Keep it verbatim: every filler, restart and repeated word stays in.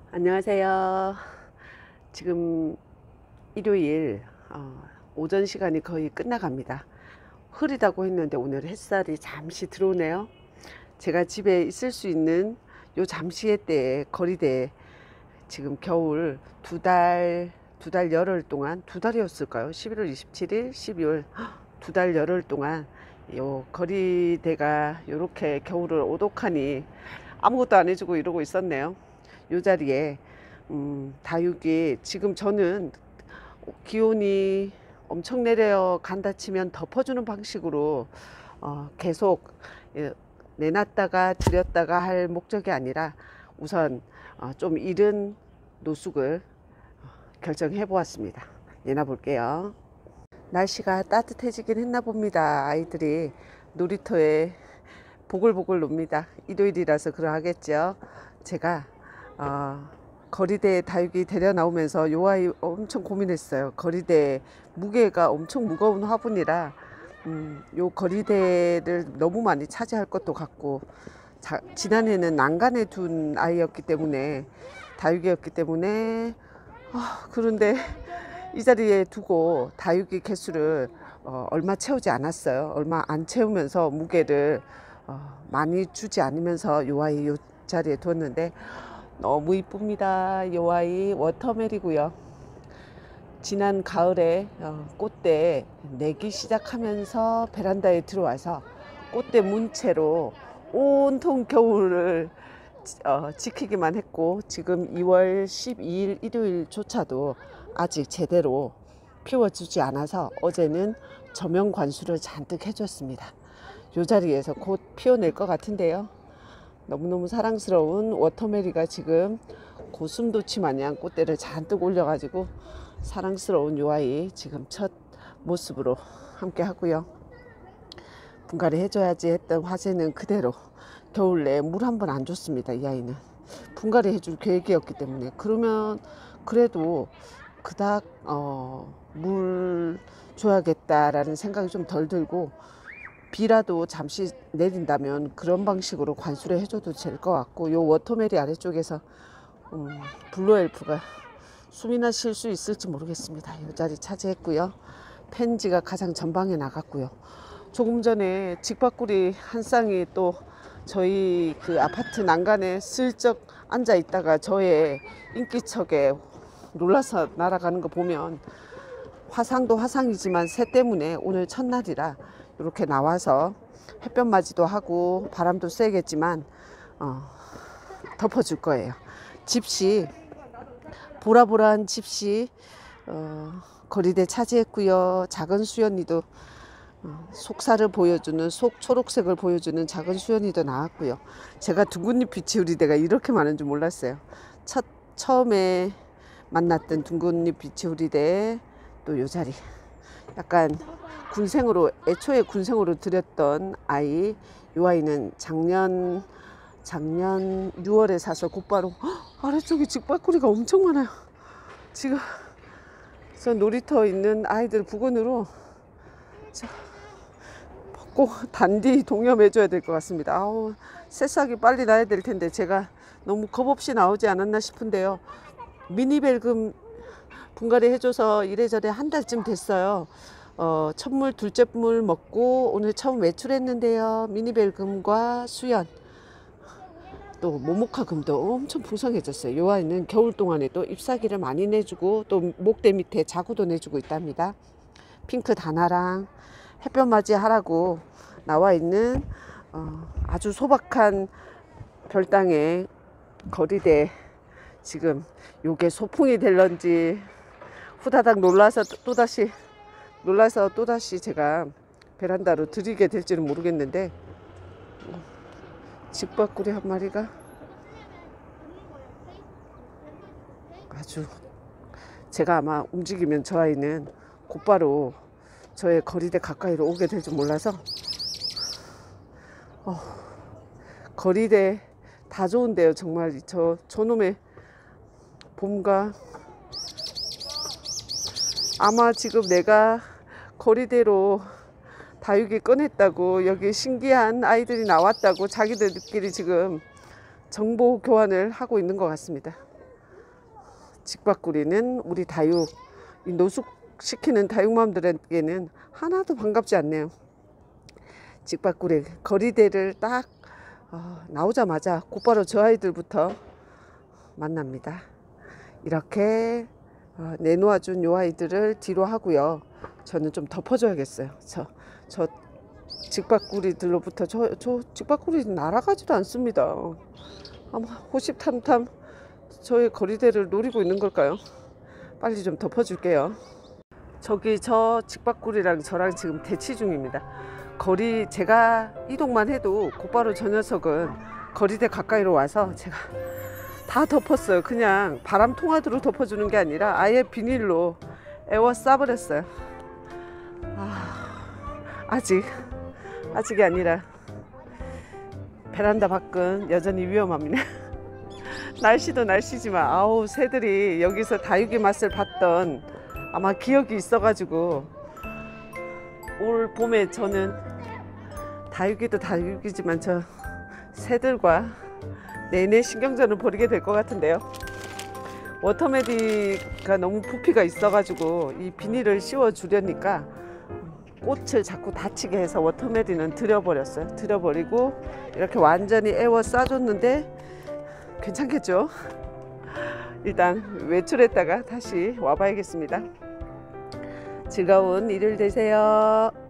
안녕하세요. 지금 일요일 어, 오전 시간이 거의 끝나갑니다. 흐리다고 했는데 오늘 햇살이 잠시 들어오네요. 제가 집에 있을 수 있는 요 잠시의 때에 거리대에 지금 겨울 두 달, 두 달 열흘 동안, 두 달이었을까요? 십일월 이십칠일, 십이월 두 달 열흘 동안 요 거리대가 요렇게 겨울을 오독하니 아무것도 안 해주고 이러고 있었네요. 요 자리에 음, 다육이 지금 저는 기온이 엄청 내려간다 치면 덮어주는 방식으로 어, 계속 예, 내놨다가 들였다가 할 목적이 아니라 우선 어, 좀 이른 노숙을 결정해 보았습니다. 내놔 볼게요. 날씨가 따뜻해지긴 했나 봅니다. 아이들이 놀이터에 보글보글 놉니다. 일요일이라서 그러하겠죠. 제가 어, 거리대 다육이 데려 나오면서 요 아이 엄청 고민했어요. 거리대 무게가 엄청 무거운 화분이라 음, 요 거리대를 너무 많이 차지할 것도 같고, 자, 지난해는 난간에 둔 아이였기 때문에 다육이였기 때문에 아, 그런데 이 자리에 두고 다육이 개수를 어, 얼마 채우지 않았어요. 얼마 안 채우면서 무게를 어, 많이 주지 않으면서 요 아이 요 자리에 뒀는데 너무 이쁩니다. 요 아이 워터멜이고요. 지난 가을에 어, 꽃대 내기 시작하면서 베란다에 들어와서 꽃대 문채로 온통 겨울을 어, 지키기만 했고, 지금 이월 십이일 일요일조차도 아직 제대로 피워주지 않아서 어제는 저명 관수를 잔뜩 해줬습니다. 요 자리에서 곧 피워낼 것 같은데요. 너무너무 사랑스러운 워터메리가 지금 고슴도치 마냥 꽃대를 잔뜩 올려가지고 사랑스러운 요 아이 지금 첫 모습으로 함께 하고요. 분갈이 해줘야지 했던 화제는 그대로 겨울 내에 물 한 번 안 줬습니다. 이 아이는 분갈이 해줄 계획이었기 때문에. 그러면 그래도 그닥 어, 물 줘야겠다라는 생각이 좀 덜 들고, 비라도 잠시 내린다면 그런 방식으로 관수를 해줘도 될 것 같고, 요 워터메리 아래쪽에서 음, 블루엘프가 숨이나 쉴 수 있을지 모르겠습니다. 이 자리 차지했고요. 펜지가 가장 전방에 나갔고요. 조금 전에 직박구리 한 쌍이 또 저희 그 아파트 난간에 슬쩍 앉아 있다가 저의 인기척에 놀라서 날아가는 거 보면, 화상도 화상이지만 새 때문에 오늘 첫날이라 이렇게 나와서 햇볕 맞이도 하고 바람도 쐬겠지만 어, 덮어줄 거예요. 집시, 보라보라한 집시 어, 거리대 차지했고요. 작은 수연이도 어, 속살을 보여주는, 속 초록색을 보여주는 작은 수연이도 나왔고요. 제가 둥근잎 비치우리대가 이렇게 많은 줄 몰랐어요. 첫 처음에 만났던 둥근잎 비치우리대 또 요 자리, 약간 군생으로, 애초에 군생으로 들였던 아이. 요 아이는 작년 작년 유월에 사서 곧바로 헉, 아래쪽에 직박구리가 엄청 많아요. 지금 저 놀이터 있는 아이들 부근으로 꼭 단디 동염해 줘야 될 것 같습니다. 아우, 새싹이 빨리 나야 될 텐데 제가 너무 겁없이 나오지 않았나 싶은데요. 미니벨금 분갈이 해줘서 이래저래 한 달쯤 됐어요. 어, 첫 물 둘째 물 먹고 오늘 처음 외출했는데요. 미니벨금과 수연, 또 모모카금도 엄청 풍성해졌어요. 요 아이는 겨울 동안에도 잎사귀를 많이 내주고 또 목대 밑에 자구도 내주고 있답니다. 핑크 다나랑 햇볕 맞이 하라고 나와 있는 어, 아주 소박한 별당의 거리대, 지금 요게 소풍이 될런지 후다닥 놀라서 또다시 놀라서 또다시 제가 베란다로 들이게 될지는 모르겠는데, 직박구리 한 마리가 아주, 제가 아마 움직이면 저 아이는 곧바로 저의 거리대 가까이로 오게 될 줄 몰라서 어, 거리대 다 좋은데요. 정말 저 저놈의 봄과, 아마 지금 내가 거리대로 다육이 꺼냈다고 여기 신기한 아이들이 나왔다고 자기들끼리 지금 정보 교환을 하고 있는 것 같습니다. 직박구리는 우리 다육, 이 노숙시키는 다육맘들에게는 하나도 반갑지 않네요. 직박구리 거리대를 딱 어, 나오자마자 곧바로 저 아이들부터 만납니다. 이렇게 어, 내놓아준 요 아이들을 뒤로 하고요. 저는 좀 덮어줘야겠어요. 저, 저 직박구리들로부터 저, 저 직박구리 날아가지도 않습니다. 아마 호시탐탐 저의 거리대를 노리고 있는 걸까요? 빨리 좀 덮어줄게요. 저기 저 직박구리랑 저랑 지금 대치 중입니다. 거리 제가 이동만 해도 곧바로 저 녀석은 거리대 가까이로 와서 제가 다 덮었어요. 그냥 바람 통화드로 덮어주는 게 아니라 아예 비닐로 에워 싸버렸어요. 아, 아직 아직이 아니라 베란다 밖은 여전히 위험합니다. 날씨도 날씨지만 아우 새들이 여기서 다육이 맛을 봤던 아마 기억이 있어가지고 올 봄에 저는 다육이도 다육이지만 저 새들과 내내 신경전을 벌이게 될 것 같은데요. 워터메디가 너무 부피가 있어가지고 이 비닐을 씌워 주려니까 꽃을 자꾸 다치게 해서 워터메디는 들여버렸어요. 들여버리고 이렇게 완전히 에워 싸줬는데 괜찮겠죠? 일단 외출했다가 다시 와봐야겠습니다. 즐거운 일요일 되세요.